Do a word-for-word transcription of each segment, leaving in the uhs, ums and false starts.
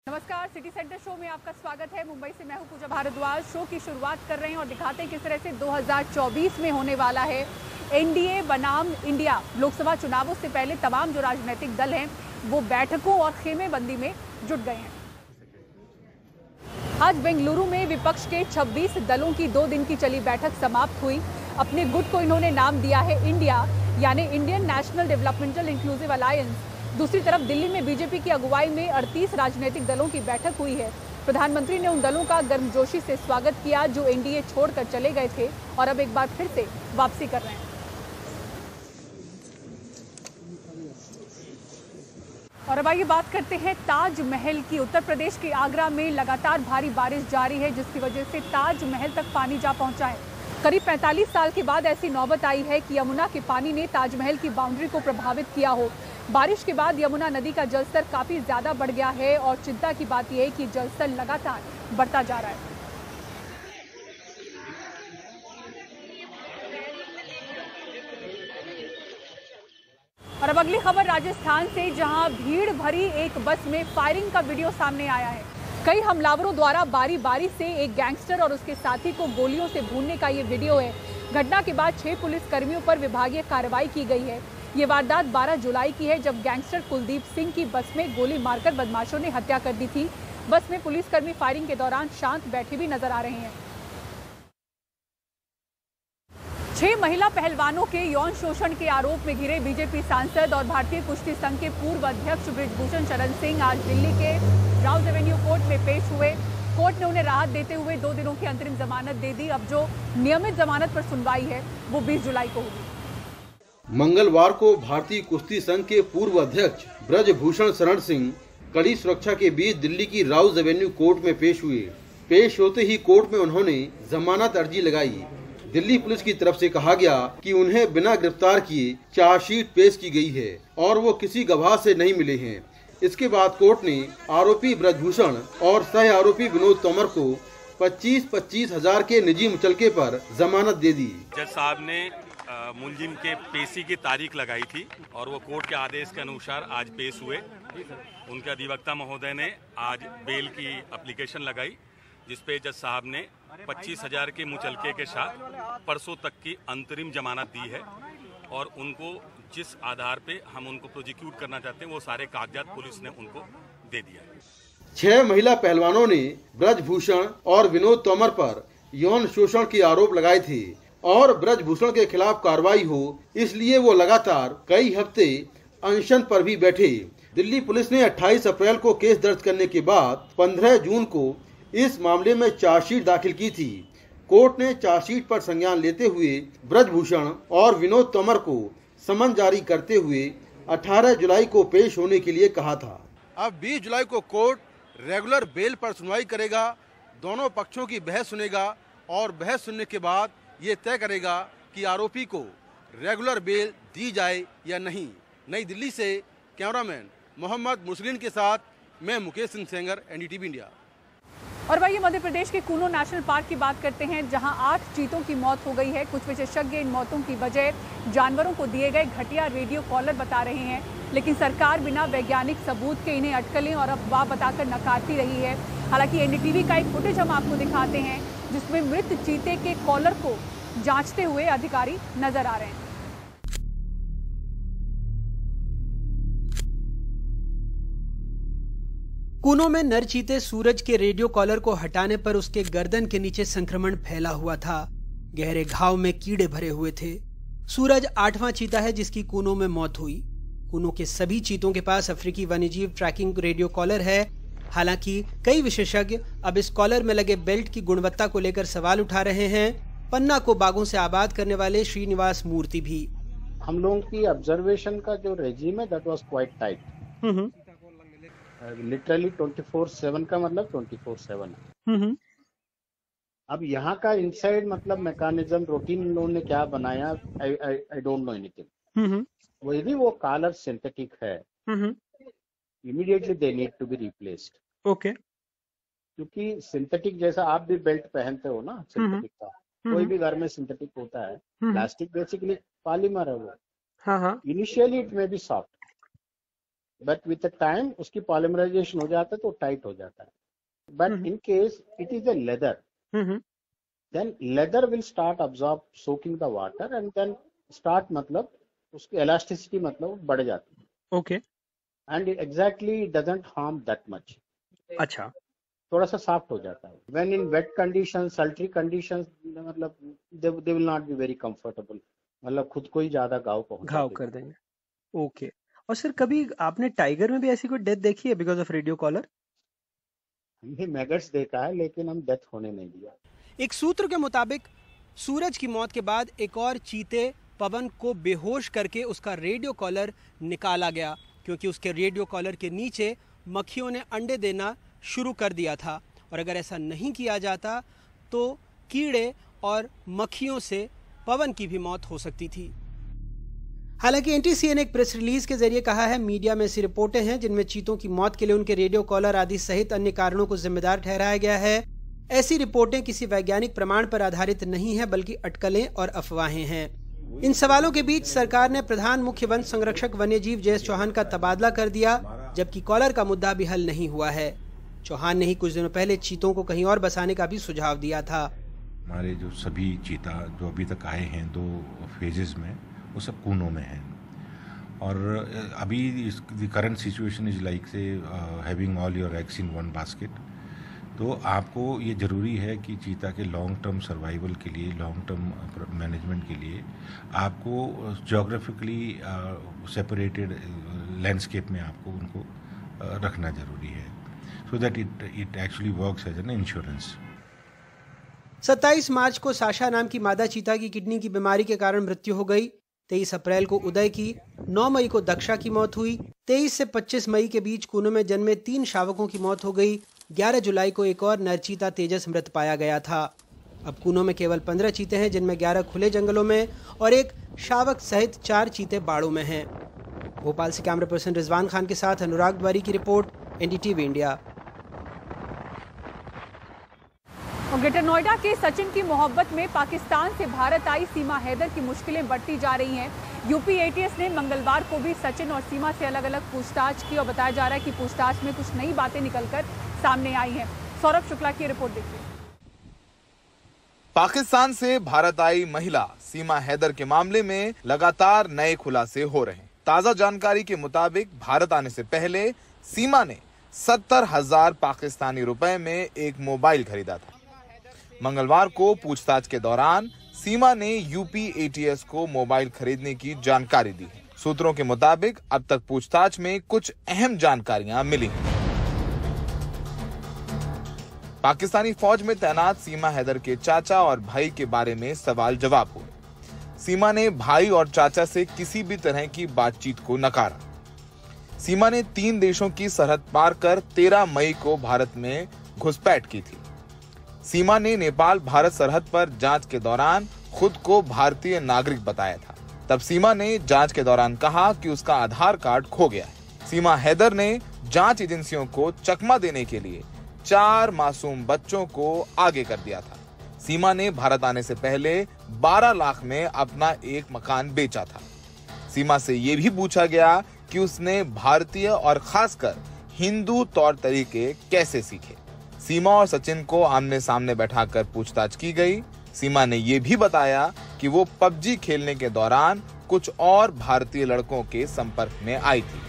नमस्कार, city centre show में आपका स्वागत है। मुंबई से मैं हूं पूजा भारद्वाज। शो की शुरुआत कर रहे हैं और दिखाते हैं किस तरह से दो हज़ार चौबीस में होने वाला है एनडीए बनाम इंडिया। लोकसभा चुनावों से पहले तमाम जो राजनीतिक दल हैं वो बैठकों और खेमेबंदी में जुट गए हैं। आज बेंगलुरु में विपक्ष के छब्बीस दलों की दो दिन की चली बैठक समाप्त हुई। अपने गुट को इन्होंने नाम दिया है इंडिया, यानी Indian national developmental inclusive alliance. दूसरी तरफ दिल्ली में बीजेपी की अगुवाई में अड़तीस राजनीतिक दलों की बैठक हुई है। प्रधानमंत्री ने उन दलों का गर्मजोशी से स्वागत किया जो एनडीए छोड़कर चले गए थे और अब एक बार फिर से वापसी कर रहे हैं। और अब आइए बात करते हैं ताजमहल की। उत्तर प्रदेश के आगरा में लगातार भारी बारिश जारी है, जिसकी वजह से ताजमहल तक पानी जा पहुंचा है। करीब पैंतालीस साल के बाद ऐसी नौबत आई है कि यमुना के पानी ने ताजमहल की बाउंड्री को प्रभावित किया हो। बारिश के बाद यमुना नदी का जलस्तर काफी ज्यादा बढ़ गया है और चिंता की बात यह है कि जलस्तर लगातार बढ़ता जा रहा है। और अब अगली खबर राजस्थान से, जहां भीड़ भरी एक बस में फायरिंग का वीडियो सामने आया है। कई हमलावरों द्वारा बारी बारी से एक गैंगस्टर और उसके साथी को गोलियों से भूनने का ये वीडियो है। घटना के बाद छह पुलिस कर्मियों पर विभागीय कार्रवाई की गई है। ये वारदात बारह जुलाई की है, जब गैंगस्टर कुलदीप सिंह की बस में गोली मारकर बदमाशों ने हत्या कर दी थी। बस में पुलिसकर्मी फायरिंग के दौरान शांत बैठे भी नजर आ रहे हैं। छह महिला पहलवानों के यौन शोषण के आरोप में घिरे बीजेपी सांसद और भारतीय कुश्ती संघ के पूर्व अध्यक्ष बृजभूषण शरण सिंह आज दिल्ली के राउज एवेन्यू कोर्ट में पेश हुए। कोर्ट ने उन्हें राहत देते हुए दो दिनों की अंतरिम जमानत दे दी। अब जो नियमित जमानत पर सुनवाई है वो बीस जुलाई को होगी। मंगलवार को भारतीय कुश्ती संघ के पूर्व अध्यक्ष बृजभूषण शरण सिंह कड़ी सुरक्षा के बीच दिल्ली की राउज एवेन्यू कोर्ट में पेश हुए। पेश होते ही कोर्ट में उन्होंने जमानत अर्जी लगाई। दिल्ली पुलिस की तरफ से कहा गया कि उन्हें बिना गिरफ्तार किए चार्जशीट पेश की गई है और वो किसी गवाह से नहीं मिले हैं। इसके बाद कोर्ट ने आरोपी बृजभूषण और सह आरोपी विनोद तोमर को पच्चीस पच्चीस हजार के निजी मुचलके पर जमानत दे दी। जज साहब ने मुलजिम के पेशी की तारीख लगाई थी और वो कोर्ट के आदेश के अनुसार आज पेश हुए। उनके अधिवक्ता महोदय ने आज बेल की एप्लीकेशन लगाई, जिसपे जज साहब ने पच्चीस हजार के मुचलके के साथ परसों तक की अंतरिम जमानत दी है और उनको जिस आधार पे हम उनको प्रोसिक्यूट करना चाहते हैं वो सारे कागजात पुलिस ने उनको दे दिया। छह महिला पहलवानों ने बृजभूषण और विनोद तोमर पर यौन शोषण के आरोप लगाए थे और बृजभूषण के खिलाफ कार्रवाई हो, इसलिए वो लगातार कई हफ्ते अनशन पर भी बैठे। दिल्ली पुलिस ने अट्ठाईस अप्रैल को केस दर्ज करने के बाद पंद्रह जून को इस मामले में चार्जशीट दाखिल की थी। कोर्ट ने चार्जशीट पर संज्ञान लेते हुए बृजभूषण और विनोद तोमर को समन जारी करते हुए अठारह जुलाई को पेश होने के लिए कहा था। अब बीस जुलाई को कोर्ट रेगुलर बेल पर सुनवाई करेगा, दोनों पक्षों की बहस सुनेगा और बहस सुनने के बाद ये तय करेगा कि आरोपी को रेगुलर बेल दी जाए या नहीं। नई दिल्ली से कैमरामैन मोहम्मद मुस्लिन के साथ मैं मुकेश सिंह सेंगर, एनडीटीवी इंडिया। और वही मध्य प्रदेश के कूनो नेशनल पार्क की बात करते हैं, जहां आठ चीतों की मौत हो गई है। कुछ विशेषज्ञ इन मौतों की वजह जानवरों को दिए गए घटिया रेडियो कॉलर बता रहे हैं, लेकिन सरकार बिना वैज्ञानिक सबूत के इन्हें अटकलें और अफवाह बताकर नकारती रही है। हालांकि एनडीटीवी का एक फुटेज हम आपको दिखाते हैं, जिसमें मृत चीते के कॉलर को जांचते हुए अधिकारी नजर आ रहे हैं। कूनो में नर चीते सूरज के रेडियो कॉलर को हटाने पर उसके गर्दन के नीचे संक्रमण फैला हुआ था। गहरे घाव में कीड़े भरे हुए थे। सूरज आठवां चीता है जिसकी कूनो में मौत हुई। कूनो के सभी चीतों के पास अफ्रीकी वन्यजीव ट्रैकिंग रेडियो कॉलर है। हालांकि कई विशेषज्ञ अब इस कॉलर में लगे बेल्ट की गुणवत्ता को लेकर सवाल उठा रहे हैं। पन्ना को बाघों से आबाद करने वाले श्रीनिवास मूर्ति भी। हम लोगों की ऑब्जर्वेशन का जो रेजिम है that was quite tight. Literally twenty four seven का मतलब ट्वेंटी फोर सेवन है। अब यहाँ का इनसाइड मतलब मैकेनिज्म रूटीन इन लोगों ने क्या बनाया, I I don't know anything. वो यदि वो कॉलर सिंथेटिक है, immediately they need to be replaced. Okay, क्योंकि सिंथेटिक जैसा आप भी बेल्ट पहनते हो ना, सिंथेटिक का कोई भी घर में सिंथेटिक होता है। प्लास्टिक बेसिकली पॉलीमर है वो। हाँ हाँ। Initially it may be soft, but with the time उसकी पॉलीमराइजेशन हो जाता है तो टाइट हो जाता है. But in case it is a leather, then leather will start absorb soaking the water and then start मतलब उसकी इलास्टिसिटी मतलब बढ़ जाती है. Okay. And exactly doesn't harm that much. अच्छा. थोड़ा सा सॉफ्ट हो जाता है. When in wet condition, sultry condition, मतलब दे दे will not be very comfortable, मतलब खुद को ही ज्यादा घाव पहुंचा घाव कर देंगे. ओके. और सर कभी आपने टाइगर में भी ऐसी कोई डेथ देखी है बिकॉज ऑफ रेडियो कॉलर? हमने मैगट्स देखा है लेकिन हम डेथ होने नहीं दिया. एक सूत्र के मुताबिक सूरज की मौत के बाद एक और चीते पवन को बेहोश करके उसका रेडियो कॉलर निकाला गया, क्योंकि उसके रेडियो कॉलर के नीचे मक्खियों ने अंडे देना शुरू कर दिया था, और अगर ऐसा नहीं किया जाता तो कीड़े और मक्खियों से पवन की भी मौत हो सकती थी. हालांकि एनटीसीए ने एक प्रेस रिलीज के जरिए कहा है, मीडिया में ऐसी रिपोर्टें हैं जिनमें चीतों की मौत के लिए उनके रेडियो कॉलर आदि सहित अन्य कारणों को जिम्मेदार ठहराया गया है. ऐसी रिपोर्टें किसी वैज्ञानिक प्रमाण पर आधारित नहीं है, बल्कि अटकलें और अफवाहें हैं. इन सवालों के बीच सरकार ने प्रधान मुख्य वन संरक्षक वन्यजीव जयेश चौहान का तबादला कर दिया, जबकि कॉलर का मुद्दा भी हल नहीं हुआ है. चौहान ने ही कुछ दिनों पहले चीतों को कहीं और बसाने का भी सुझाव दिया था. हमारे जो सभी चीता जो अभी तक आए हैं दो फेजेस में, वो सब कूनों में हैं. और अभी the current situation is like say having all your eggs in one basket. तो आपको ये ज़रूरी है कि चीता के लॉन्ग टर्म सर्वाइवल के लिए, लॉन्ग टर्म मैनेजमेंट के लिए आपको जोग्राफिकली सेपरेटेड लैंडस्केप में आपको उनको uh, रखना ज़रूरी है, so that it it actually works as an insurance. सत्ताईस मार्च को साशा नाम की मादा चीता की किडनी की बीमारी के कारण मृत्यु हो गई. तेईस अप्रैल को उदय की, नौ मई को दक्षा की मौत हुई. तेईस से पच्चीस मई के बीच कूनों में जन्मे तीन शावकों की मौत हो गई. ग्यारह जुलाई को एक और नरचीता तेजस मृत पाया गया था. अब कूनों में केवल पंद्रह चीते हैं, जिनमें ग्यारह खुले जंगलों में और एक शावक सहित चार चीते बाड़ों में हैं. भोपाल से कैमरा पर्सन रिजवान खान के साथ अनुराग द्वारी की रिपोर्ट, एनडीटीवी इंडिया. और ग्रेटर नोएडा के सचिन की मोहब्बत में पाकिस्तान से भारत आई सीमा हैदर की मुश्किलें बढ़ती जा रही हैं. यूपी एटीएस ने मंगलवार को भी सचिन और सीमा से अलग अलग पूछताछ की और बताया जा रहा है कि पूछताछ में कुछ नई बातें निकलकर सामने आई हैं. सौरभ शुक्ला की रिपोर्ट देखिए. पाकिस्तान से भारत आई महिला सीमा हैदर के मामले में लगातार नए खुलासे हो रहे हैं. ताजा जानकारी के मुताबिक भारत आने से पहले सीमा ने सत्तर हजार पाकिस्तानी रुपए में एक मोबाइल खरीदा था. मंगलवार को पूछताछ के दौरान सीमा ने यूपी एटीएस को मोबाइल खरीदने की जानकारी दी है. सूत्रों के मुताबिक अब तक पूछताछ में कुछ अहम जानकारियां मिली हैं. पाकिस्तानी फौज में तैनात सीमा हैदर के चाचा और भाई के बारे में सवाल जवाब हुए. सीमा ने भाई और चाचा से किसी भी तरह की बातचीत को नकारा. सीमा ने तीन देशों की सरहद पार कर तेरह मई को भारत में घुसपैठ की थी. सीमा ने नेपाल भारत सरहद पर जांच के दौरान खुद को भारतीय नागरिक बताया था. तब सीमा ने जांच के दौरान कहा कि उसका आधार कार्ड खो गया है. सीमा हैदर ने जांच एजेंसियों को चकमा देने के लिए चार मासूम बच्चों को आगे कर दिया था. सीमा ने भारत आने से पहले बारह लाख में अपना एक मकान बेचा था. सीमा से यह भी पूछा गया कि उसने भारतीय और खासकर हिंदू तौर तरीके कैसे सीखे. सीमा और सचिन को आमने सामने बैठाकर पूछताछ की गई. सीमा ने यह भी बताया कि वो पबजी खेलने के दौरान कुछ और भारतीय लड़कों के संपर्क में आई थी.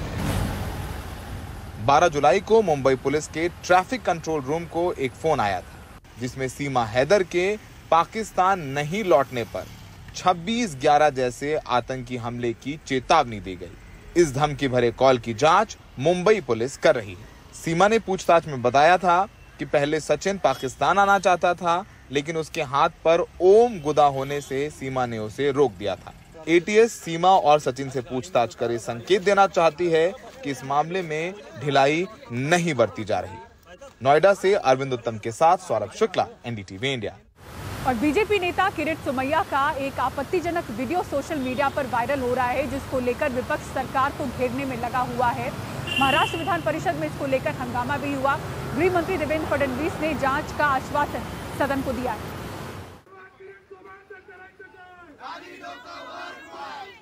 बारह जुलाई को मुंबई पुलिस के ट्रैफिक कंट्रोल रूम को एक फोन आया था, जिसमें सीमा हैदर के पाकिस्तान नहीं लौटने पर छब्बीस ग्यारह जैसे आतंकी हमले की चेतावनी दी गई. इस धमकी भरे कॉल की जांच मुंबई पुलिस कर रही है. सीमा ने पूछताछ में बताया था कि पहले सचिन पाकिस्तान आना चाहता था, लेकिन उसके हाथ पर ओम गुदा होने से सीमा ने उसे रोक दिया था. एटीएस सीमा और सचिन से पूछताछ कर संकेत देना चाहती है कि इस मामले में ढिलाई नहीं बरती जा रही. नोएडा से अरविंद उत्तम के साथ सौरभ शुक्ला, एनडीटीवी इंडिया. और बीजेपी नेता किरीट सोमैया का एक आपत्तिजनक वीडियो सोशल मीडिया पर वायरल हो रहा है, जिसको लेकर विपक्ष सरकार को घेरने में लगा हुआ है. महाराष्ट्र विधान परिषद में इसको लेकर हंगामा भी हुआ. गृह मंत्री देवेंद्र फडणवीस ने जांच का आश्वासन सदन को दिया है.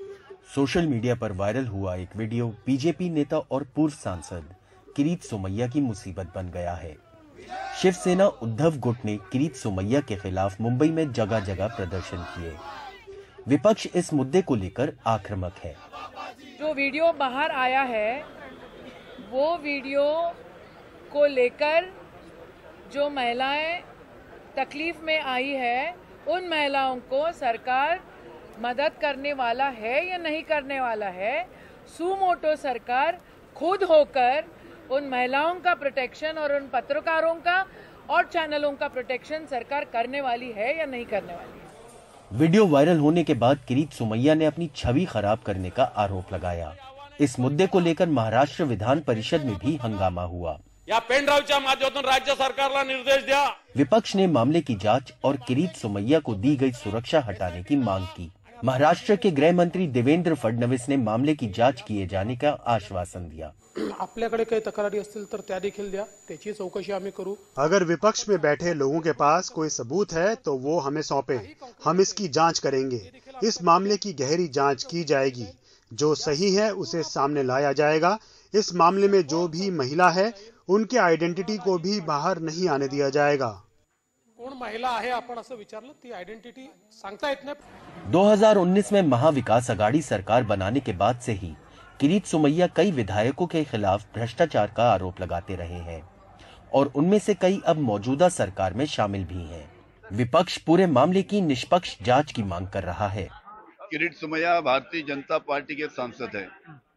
सोशल मीडिया पर वायरल हुआ एक वीडियो बीजेपी नेता और पूर्व सांसद किरीट सोमैया की मुसीबत बन गया है। शिवसेना उद्धव गुट ने किरीट सोमैया के खिलाफ मुंबई में जगह जगह प्रदर्शन किए। विपक्ष इस मुद्दे को लेकर आक्रामक है। जो वीडियो बाहर आया है वो वीडियो को लेकर जो महिलाएं तकलीफ में आई है उन महिलाओं को सरकार मदद करने वाला है या नहीं करने वाला है। सुमोटो सरकार खुद होकर उन महिलाओं का प्रोटेक्शन और उन पत्रकारों का और चैनलों का प्रोटेक्शन सरकार करने वाली है या नहीं करने वाली है। वीडियो वायरल होने के बाद किरीट सोमैया ने अपनी छवि खराब करने का आरोप लगाया। इस मुद्दे को लेकर महाराष्ट्र विधान परिषद में भी हंगामा हुआ। या पेनड्राईव्हच्या माध्यमातून राज्य सरकारला निर्देश द्या। विपक्ष ने मामले की जांच और किरीट सोमैया को दी गई सुरक्षा हटाने की मांग की। महाराष्ट्र के गृह मंत्री देवेंद्र फडणवीस ने मामले की जांच किए जाने का आश्वासन दिया। आपल्याकडे काही तक्रारी असतील तर त्या देखील द्या, त्याची चौकशी आम्ही करू। अगर विपक्ष में बैठे लोगों के पास कोई सबूत है तो वो हमें सौंपे, हम इसकी जांच करेंगे। इस मामले की गहरी जांच की जाएगी, जो सही है उसे सामने लाया जाएगा। इस मामले में जो भी महिला है उनके आइडेंटिटी को भी बाहर नहीं आने दिया जाएगा। कोण महिला आहे आपण असं विचारलं, ती आयडेंटिटी सांगता येत नाही। दो हज़ार उन्नीस में महाविकास अघाड़ी सरकार बनाने के बाद से ही किरीट सोमैया कई विधायकों के खिलाफ भ्रष्टाचार का आरोप लगाते रहे हैं और उनमें से कई अब मौजूदा सरकार में शामिल भी हैं। विपक्ष पूरे मामले की निष्पक्ष जांच की मांग कर रहा है। किरीट सोमैया भारतीय जनता पार्टी के सांसद है,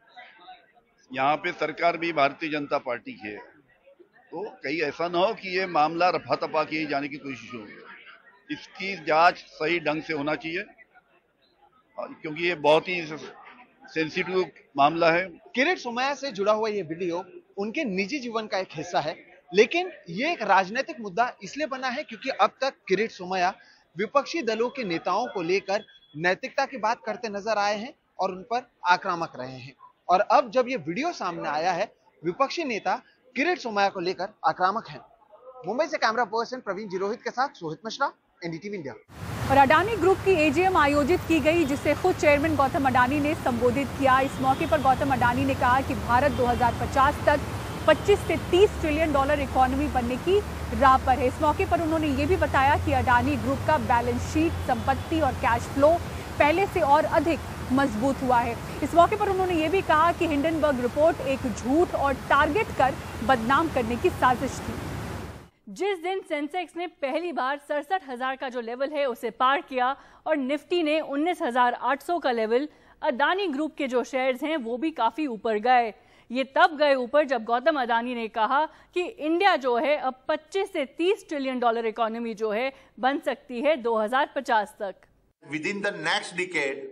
यहाँ पे सरकार भी भारतीय जनता पार्टी की है, तो कहीं ऐसा न हो कि ये मामला रफा तपा किए जाने की कोशिश हो। इसकी जांच सही ढंग से होना चाहिए क्योंकि ये बहुत ही सेंसिटिव मामला है। किरीट सोमैया से जुड़ा हुआ ये वीडियो उनके निजी जीवन का एक हिस्सा है, लेकिन ये एक राजनीतिक मुद्दा इसलिए बना है क्योंकि अब तक किरीट सोमैया विपक्षी दलों के नेताओं को लेकर नैतिकता की बात करते नजर आए हैं और उन पर आक्रामक रहे हैं। और अब जब ये वीडियो सामने आया है, विपक्षी नेता किरीट सोमैया को लेकर आक्रामक हैं। मुंबई से कैमरा पर्सन प्रवीण जिरोहित के साथ सोहित मिश्रा, एनडीटीवी इंडिया। और अडानी ग्रुप की एजीएम आयोजित की गई जिसे खुद चेयरमैन गौतम अडानी ने संबोधित किया। इस मौके पर गौतम अडानी ने कहा कि भारत दो हज़ार पचास तक पच्चीस से तीस ट्रिलियन डॉलर इकोनॉमी बनने की राह पर है। इस मौके पर उन्होंने ये भी बताया कि अडानी ग्रुप का बैलेंस शीट, संपत्ति और कैश फ्लो पहले से और अधिक मजबूत हुआ है। इस मौके पर उन्होंने ये भी कहा कि हिंडनबर्ग रिपोर्ट एक झूठ और टारगेट कर बदनाम करने की साजिश थी। जिस दिन सेंसेक्स ने पहली बार सड़सठ हजार का जो लेवल है उसे पार किया और निफ्टी ने उन्नीस हजार आठ सौ का लेवल, अडानी ग्रुप के जो शेयर्स हैं वो भी काफी ऊपर गए। ये तब गए ऊपर जब गौतम अडानी ने कहा कि इंडिया जो है अब पच्चीस से तीस ट्रिलियन डॉलर इकोनॉमी जो है बन सकती है दो हज़ार पचास तक। Within the next decade,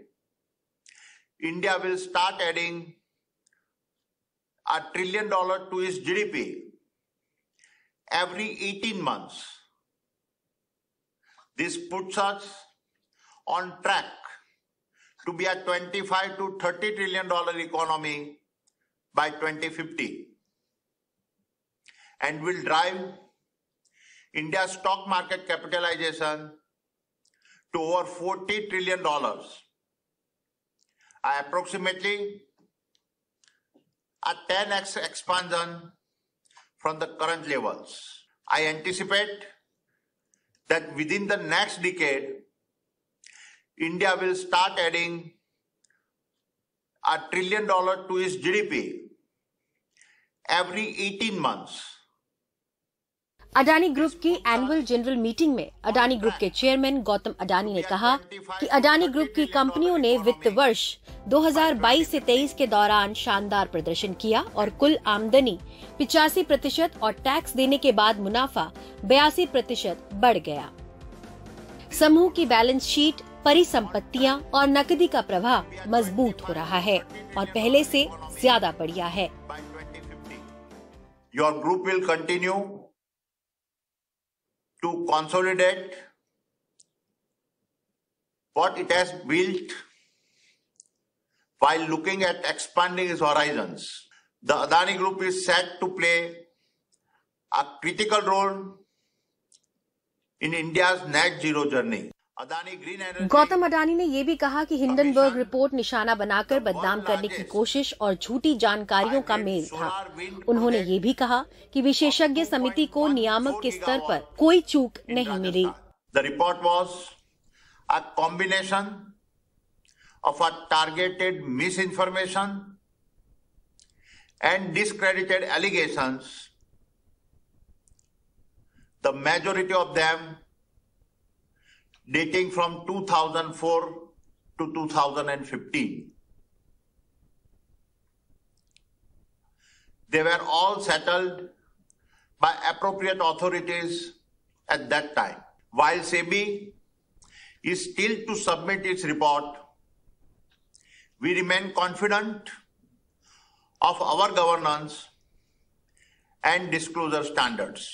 India will start adding a trillion dollar to its G D P every eighteen months. This puts us on track to be a twenty-five to thirty trillion dollar economy by twenty fifty and will drive India's stock market capitalization to over forty trillion dollars, approximately a ten x expansion from the current levels. I anticipate that within the next decade, India will start adding a trillion dollar to its G D P every eighteen months. Adani group की annual general meeting में Adani group के chairman Gautam Adani ने कहा कि Adani group की कंपनियों ने वित्त वर्ष दो हज़ार बाईस से तेईस के दौरान शानदार प्रदर्शन किया और कुल आमदनी पिचासी प्रतिशत और टैक्स देने के बाद मुनाफा बयासी प्रतिशत बढ़ गया। समूह की बैलेंस शीट, परिसंपत्तियां और नकदी का प्रवाह मजबूत हो रहा है और पहले से ज्यादा बढ़िया है। Your group will continue to consolidate what it has built while looking at expanding its horizons. The Adani Group is set to play a critical role in India's net zero journey. Gautam Adani ने ये भी कहा कि Hindenburg report निशाना बनाकर बदनाम करने की कोशिश और झूठी जानकारियों का मेल था। उन्होंने ये भी कहा कि विशेषज्ञ समिति को नियामक के स्तर पर कोई चूक नहीं मिली। The report was a combination of a targeted misinformation and discredited allegations, the majority of them dating from two thousand four to two thousand fifteen. They were all settled by appropriate authorities at that time. While SEBI is still to submit its report, we remain confident of our governance and disclosure standards.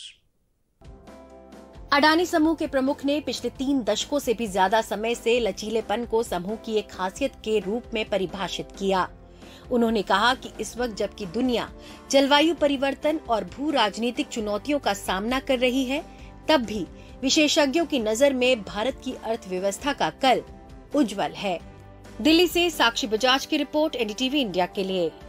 Adani समूह के प्रमुख ने पिछले तीन दशकों से भी ज्यादा समय से लचीलेपन को समूह की एक खासियत के रूप में परिभाषित किया। उन्होंने कहा कि इस वक्त जबकि दुनिया जलवायु परिवर्तन और भू राजनीतिक चुनौतियों का सामना कर रही है, तब भी विशेषज्ञों की नजर में भारत की अर्थव्यवस्था का कल उज्जवल है। दिल्ली से साक्षी बजाज की रिपोर्ट, एनडीटीवी इंडिया के लिए।